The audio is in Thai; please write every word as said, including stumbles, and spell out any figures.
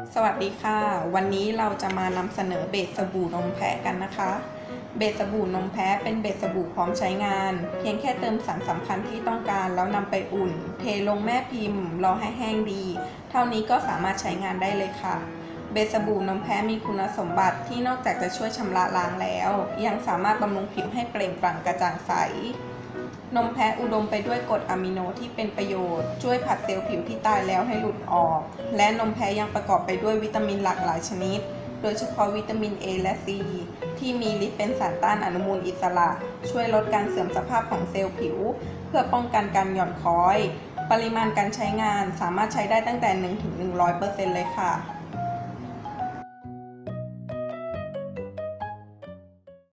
สวัสดีค่ะวันนี้เราจะมานำเสนอเบสสบู่นมแพะกันนะคะเบสสบู่นมแพะเป็นเบสสบู่พร้อมใช้งานเพียงแค่เติมสารสำคัญที่ต้องการแล้วนำไปอุ่นเทลงแม่พิมพ์รอให้แห้งดีเท่านี้ก็สามารถใช้งานได้เลยค่ะเบสสบู่นมแพะมีคุณสมบัติที่นอกจากจะช่วยชำระล้างแล้วยังสามารถบำรุงผิวให้เปล่งปลั่งกระจ่างใสนมแพะอุดมไปด้วยกรดอะมิโนที่เป็นประโยชน์ช่วยผัดเซลล์ผิวที่ตายแล้วให้หลุดออกและนมแพะยังประกอบไปด้วยวิตามินหลากหลายชนิดโดยเฉพาะวิตามิน A และ C ที่มีฤทธิ์เป็นสารต้านอนุมูลอิสระช่วยลดการเสื่อมสภาพของเซลล์ผิวเพื่อป้องกันการหย่อนคล้อยปริมาณการใช้งานสามารถใช้ได้ตั้งแต่ หนึ่งถึงหนึ่งร้อยเปอร์เซ็นต์ เลยค่ะ